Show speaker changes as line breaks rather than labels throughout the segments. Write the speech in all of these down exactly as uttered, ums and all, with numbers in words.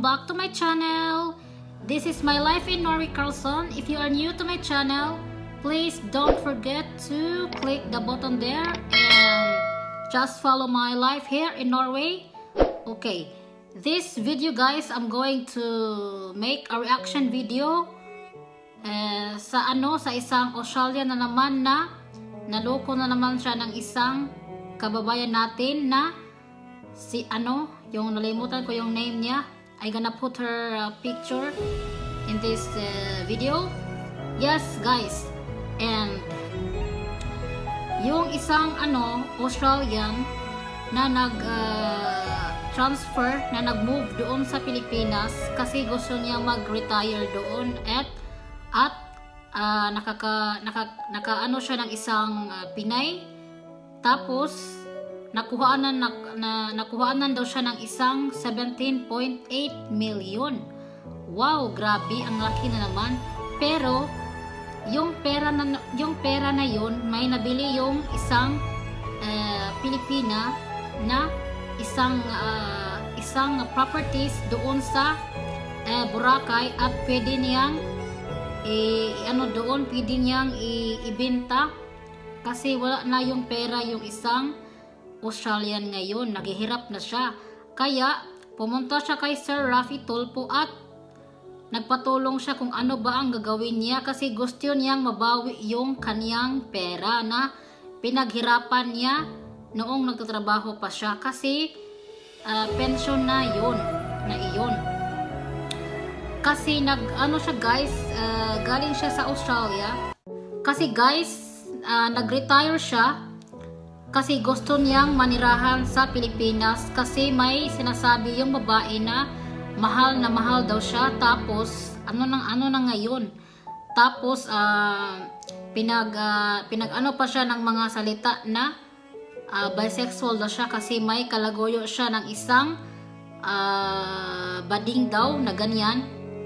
back to my channel. This is my life in Norway, Carlson. If you are new to my channel, please don't forget to click the button there and just follow my life here in Norway. Okay, this video guys, I'm going to make a reaction video uh, sa ano sa isang Australian na naman na naloko na naman siya ng isang kababayan natin na si ano, yung nalimutan ko yung name niya. I gonna put her uh, picture in this uh, video. Yes guys, and yung isang ano Australian na nag uh, transfer, na nag-move doon sa Pilipinas kasi gusto niya mag-retire doon at at uh, nakaka, naka, naka ano siya ng isang uh, Pinay, tapos nakuhaanan na, na nakuhaanan daw siya ng isang seventeen point eight million. Wow, grabe, ang laki na naman. Pero yung pera na yung pera na yun, may nabili yung isang uh, Pilipina na isang uh, isang properties doon sa uh, Boracay at pwede niyang i, ano doon pwede niyang i, ibenta kasi wala na yung pera yung isang Australian ngayon, naghihirap na siya. Kaya pumunta siya kay Sir Rafi Tulfo at nagpatulong siya kung ano ba ang gagawin niya kasi gusto niyang mabawi yung kaniyang pera na pinaghirapan niya noong nagtatrabaho pa siya kasi uh, pension na yun, na iyon. Kasi nag ano siya guys, uh, galing siya sa Australia. Kasi guys, uh, nag-retire siya kasi gusto niyang manirahan sa Pilipinas kasi may sinasabi yung babae na mahal na mahal daw siya, tapos ano nang ano na ngayon, tapos uh, pinag uh, pinag ano pa siya ng mga salita na uh, bisexual daw siya kasi may kalagoyo siya ng isang uh, bading daw na ganyan.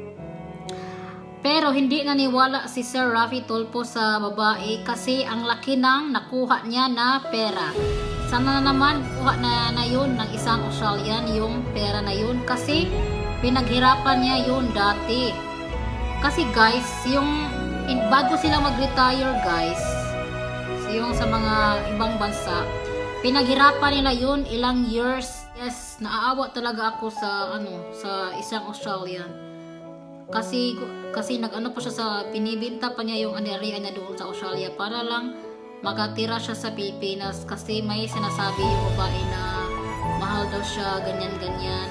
Pero hindi naniwala si Sir Rafi Tulfo sa babae kasi ang laki ng nakuha niya na pera. Sana na naman kuha na, na yun ng isang Australian yung pera na yun kasi pinaghirapan niya yun dati. Kasi guys, yung in, bago sila mag-retire guys, yung sa mga ibang bansa, pinaghirapan nila yun ilang years. Yes, naaawa talaga ako sa ano sa isang Australian. Kasi kasi nag-ano pa siya sa pinibenta pa niya yung anarian niya doon sa Australia para lang makatira siya sa Pilipinas kasi may sinasabi yung babae na mahal daw siya, ganyan-ganyan.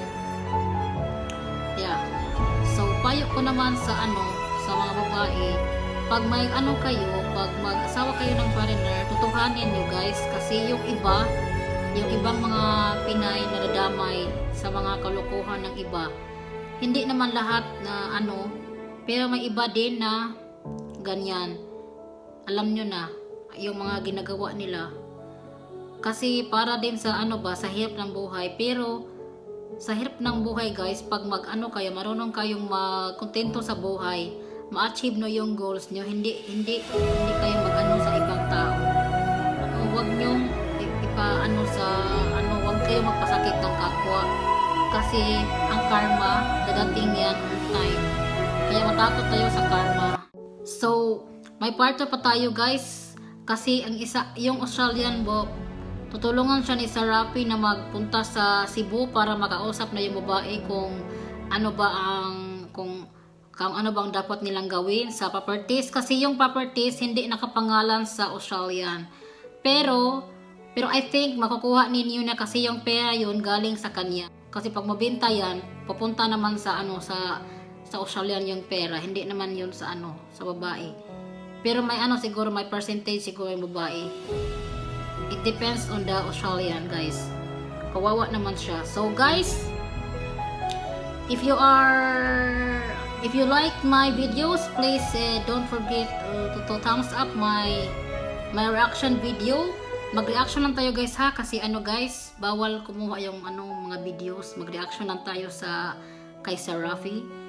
Yeah. So payo ko naman sa ano sa mga babae, pag may ano kayo, pag mag-asawa kayo ng foreigner, tutuhanin nyo guys kasi yung iba, yung ibang mga Pinay na nadamay sa mga kalokohan ng iba. Hindi naman lahat na ano, pero may iba din na ganyan. Alam nyo na, yung mga ginagawa nila. Kasi para din sa ano ba, sa hirap ng buhay. Pero sa hirap ng buhay guys, pag mag ano kayo, marunong kayong magkontento sa buhay, ma-achieve no yung goals nyo, hindi hindi hindi kayo mag-ano sa ibang tao. Huwag nyo ipa ano sa ano, huwag kayo magpasakit ng kapwa. Kasi ang karma, dadating yan on time. Kaya matakot tayo sa karma. So, may partner pa tayo guys. Kasi ang isa, yung Australian bo, tutulungan siya ni Sir Rafi na magpunta sa Cebu para makausap na yung babae kung ano ba ang, kung, kung ano bang dapat nilang gawin sa properties. Kasi yung properties hindi nakapangalan sa Australian. Pero, pero I think makukuha ninyo na kasi yung pera yun galing sa kanya. Kasi pag mabenta yan, papunta naman sa ano sa sa Australian yung pera, hindi naman yun sa ano sa babae. Pero may ano siguro, may percentage siguro yung babae. It depends on the Australian guys. Kawawa naman siya. So guys, if you are if you like my videos, please uh, don't forget uh, to, to thumbs up my my reaction video. Mag-reaction lang tayo guys ha, kasi ano guys, bawal kumuha yung ano mga videos. Mag-reaction lang tayo sa kay Sir Rafi.